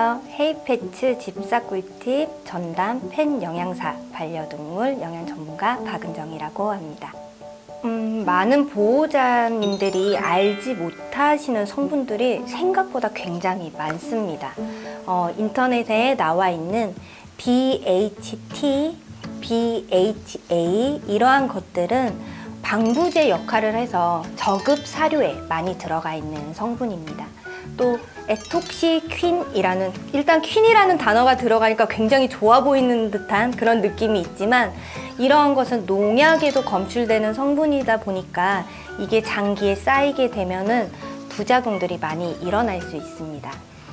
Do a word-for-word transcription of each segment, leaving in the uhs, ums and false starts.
안녕하세요. 헤이패츠 집사 꿀팁 전담 펫 영양사 반려동물 영양 전문가 박은정이라고 합니다. 음, 많은 보호자님들이 알지 못하시는 성분들이 생각보다 굉장히 많습니다. 어, 인터넷에 나와 있는 비 에이치 티, 비 에이치 에이 이러한 것들은 방부제 역할을 해서 저급 사료에 많이 들어가 있는 성분입니다. 또 에톡시퀸이라는, 일단 퀸이라는 단어가 들어가니까 굉장히 좋아 보이는 듯한 그런 느낌이 있지만 이러한 것은 농약에도 검출되는 성분이다 보니까 이게 장기에 쌓이게 되면은 부작용들이 많이 일어날 수 있습니다.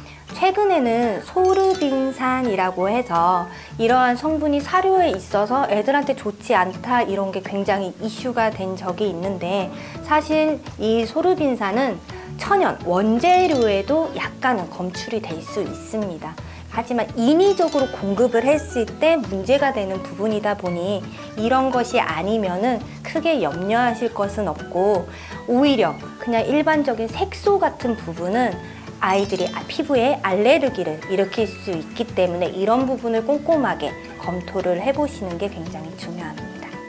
최근에는 소르빈산이라고 해서 이러한 성분이 사료에 있어서 애들한테 좋지 않다 이런 게 굉장히 이슈가 된 적이 있는데, 사실 이 소르빈산은 천연 원재료에도 약간은 검출이 될 수 있습니다. 하지만 인위적으로 공급을 했을 때 문제가 되는 부분이다 보니 이런 것이 아니면은 크게 염려하실 것은 없고, 오히려 그냥 일반적인 색소 같은 부분은 아이들이 피부에 알레르기를 일으킬 수 있기 때문에 이런 부분을 꼼꼼하게 검토를 해보시는 게 굉장히 중요합니다.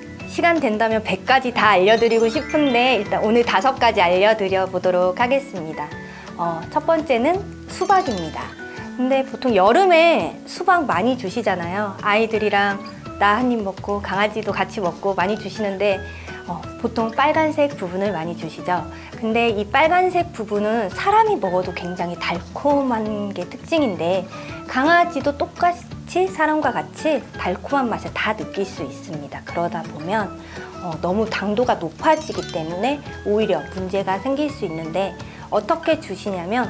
시간 된다면 백 가지 다 알려드리고 싶은데 일단 오늘 다섯 가지 알려드려 보도록 하겠습니다. 어, 첫 번째는 수박입니다. 근데 보통 여름에 수박 많이 주시잖아요. 아이들이랑 나 한 입 먹고 강아지도 같이 먹고 많이 주시는데 어, 보통 빨간색 부분을 많이 주시죠. 근데 이 빨간색 부분은 사람이 먹어도 굉장히 달콤한 게 특징인데 강아지도 똑같이 사람과 같이 달콤한 맛을 다 느낄 수 있습니다. 그러다 보면 어, 너무 당도가 높아지기 때문에 오히려 문제가 생길 수 있는데, 어떻게 주시냐면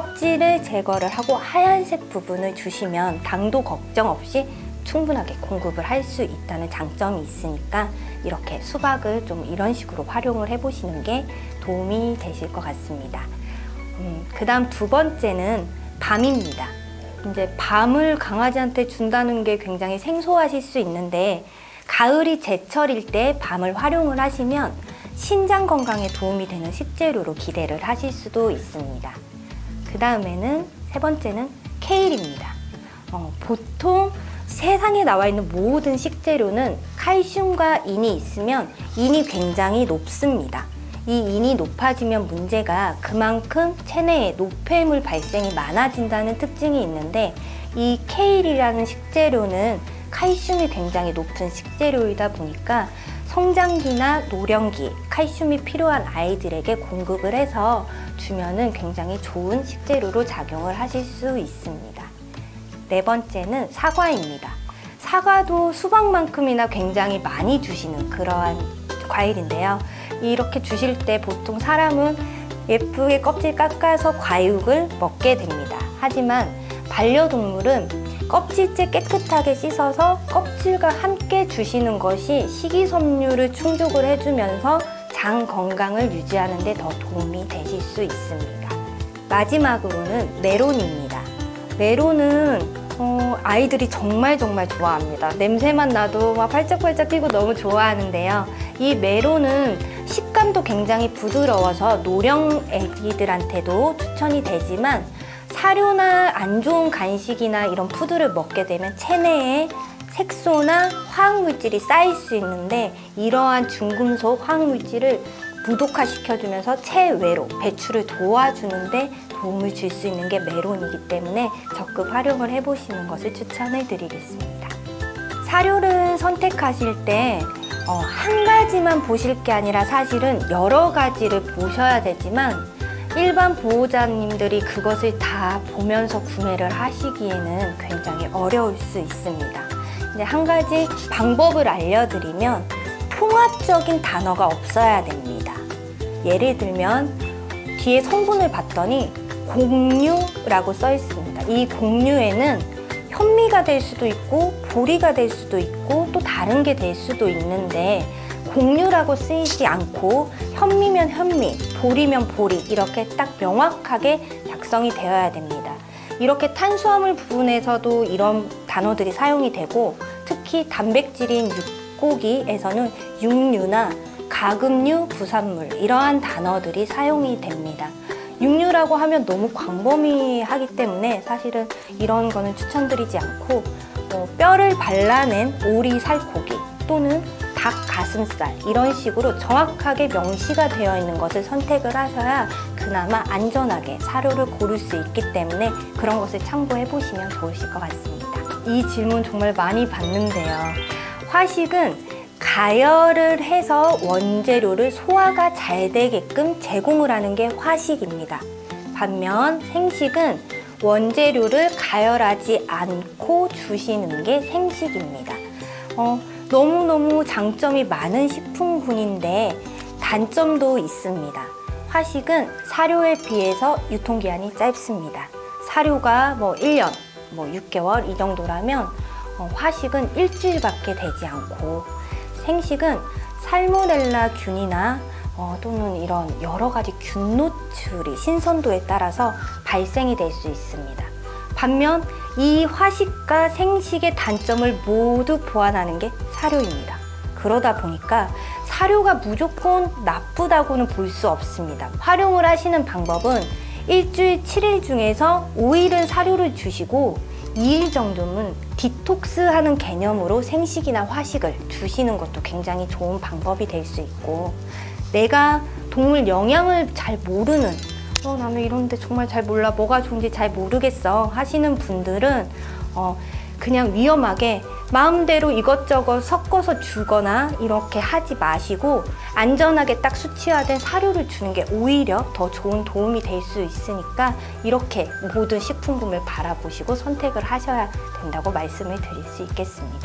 껍질을 제거를 하고 하얀색 부분을 주시면 당도 걱정 없이 충분하게 공급을 할 수 있다는 장점이 있으니까 이렇게 수박을 좀 이런 식으로 활용을 해보시는 게 도움이 되실 것 같습니다. 음, 그 다음 두 번째는 밤입니다. 이제 밤을 강아지한테 준다는 게 굉장히 생소하실 수 있는데, 가을이 제철일 때 밤을 활용을 하시면 신장 건강에 도움이 되는 식재료로 기대를 하실 수도 있습니다. 그 다음에는 세 번째는 케일입니다. 어, 보통 세상에 나와 있는 모든 식재료는 칼슘과 인이 있으면 인이 굉장히 높습니다. 이 인이 높아지면 문제가 그만큼 체내에 노폐물 발생이 많아진다는 특징이 있는데, 이 케일이라는 식재료는 칼슘이 굉장히 높은 식재료이다 보니까 성장기나 노령기 칼슘이 필요한 아이들에게 공급을 해서 주면은 굉장히 좋은 식재료로 작용을 하실 수 있습니다. 네 번째는 사과입니다. 사과도 수박만큼이나 굉장히 많이 주시는 그러한 과일인데요. 이렇게 주실 때 보통 사람은 예쁘게 껍질 깎아서 과육을 먹게 됩니다. 하지만 반려동물은 껍질째 깨끗하게 씻어서 껍질과 함께 주시는 것이 식이섬유를 충족을 해주면서 장 건강을 유지하는 데 더 도움이 되실 수 있습니다. 마지막으로는 메론입니다. 메론은 어, 아이들이 정말 정말 좋아합니다. 냄새만 나도 막 팔짝팔짝 뛰고 너무 좋아하는데요. 이 메론은 식감도 굉장히 부드러워서 노령 애기들한테도 추천이 되지만, 사료나 안 좋은 간식이나 이런 푸드를 먹게 되면 체내에 색소나 화학물질이 쌓일 수 있는데, 이러한 중금속 화학물질을 무독화시켜주면서 체외로 배출을 도와주는데 도움을 줄 수 있는 게 메론이기 때문에 적극 활용을 해보시는 것을 추천을 드리겠습니다. 사료를 선택하실 때 어, 한 가지만 보실 게 아니라 사실은 여러 가지를 보셔야 되지만, 일반 보호자님들이 그것을 다 보면서 구매를 하시기에는 굉장히 어려울 수 있습니다. 근데 한 가지 방법을 알려드리면 통합적인 단어가 없어야 됩니다. 예를 들면 뒤에 성분을 봤더니 곡류라고 써 있습니다. 이 곡류에는 현미가 될 수도 있고 보리가 될 수도 있고 또 다른 게 될 수도 있는데, 곡류라고 쓰이지 않고 현미면 현미, 보리면 보리 이렇게 딱 명확하게 작성이 되어야 됩니다. 이렇게 탄수화물 부분에서도 이런 단어들이 사용이 되고, 특히 단백질인 육고기에서는 육류나 가금류, 부산물 이러한 단어들이 사용이 됩니다. 육류라고 하면 너무 광범위하기 때문에 사실은 이런 거는 추천드리지 않고 어, 뼈를 발라낸 오리 살코기 또는 닭 가슴살 이런 식으로 정확하게 명시가 되어 있는 것을 선택을 하셔야 그나마 안전하게 사료를 고를 수 있기 때문에 그런 것을 참고해 보시면 좋으실 것 같습니다. 이 질문 정말 많이 받는데요. 화식은 가열을 해서 원재료를 소화가 잘 되게끔 제공을 하는 게 화식입니다. 반면 생식은 원재료를 가열하지 않고 주시는 게 생식입니다. 어, 너무너무 장점이 많은 식품군인데 단점도 있습니다. 화식은 사료에 비해서 유통기한이 짧습니다. 사료가 뭐 일 년, 뭐 육 개월 이 정도라면 어, 화식은 일주일밖에 되지 않고 생식은 살모넬라 균이나 어, 또는 이런 여러 가지 균 노출이 신선도에 따라서 발생이 될 수 있습니다. 반면 이 화식과 생식의 단점을 모두 보완하는 게 사료입니다. 그러다 보니까 사료가 무조건 나쁘다고는 볼 수 없습니다. 활용을 하시는 방법은 일주일 칠 일 중에서 오 일은 사료를 주시고 이 일 정도는 디톡스 하는 개념으로 생식이나 화식을 주시는 것도 굉장히 좋은 방법이 될 수 있고, 내가 동물 영양을 잘 모르는 어, 나는 이런데 정말 잘 몰라, 뭐가 좋은지 잘 모르겠어 하시는 분들은 어, 그냥 위험하게 마음대로 이것저것 섞어서 주거나 이렇게 하지 마시고 안전하게 딱 수치화된 사료를 주는 게 오히려 더 좋은 도움이 될 수 있으니까 이렇게 모든 식품군을 바라보시고 선택을 하셔야 된다고 말씀을 드릴 수 있겠습니다.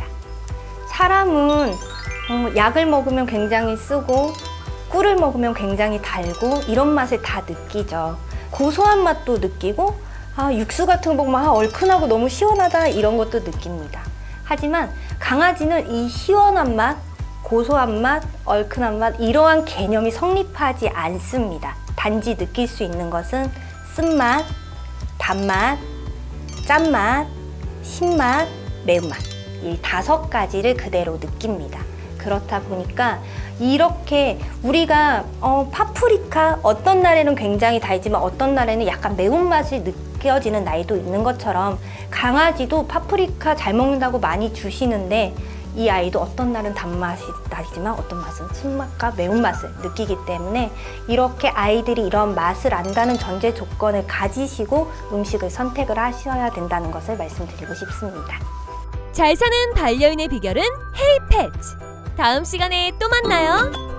사람은 어, 약을 먹으면 굉장히 쓰고 꿀을 먹으면 굉장히 달고 이런 맛을 다 느끼죠. 고소한 맛도 느끼고 아, 육수 같은 거 보면 아, 얼큰하고 너무 시원하다 이런 것도 느낍니다. 하지만 강아지는 이 시원한 맛, 고소한 맛, 얼큰한 맛 이러한 개념이 성립하지 않습니다. 단지 느낄 수 있는 것은 쓴맛, 단맛, 짠맛, 신맛, 매운맛 이 다섯 가지를 그대로 느낍니다. 그렇다 보니까 이렇게 우리가 어, 파프리카 어떤 날에는 굉장히 달지만 어떤 날에는 약간 매운맛이 느껴지는 날도 있는 것처럼 강아지도 파프리카 잘 먹는다고 많이 주시는데 이 아이도 어떤 날은 단맛이 나지만 어떤 맛은 신맛과 매운맛을 느끼기 때문에 이렇게 아이들이 이런 맛을 안다는 전제 조건을 가지시고 음식을 선택을 하셔야 된다는 것을 말씀드리고 싶습니다. 잘 사는 반려인의 비결은 헤이펫. 다음 시간에 또 만나요.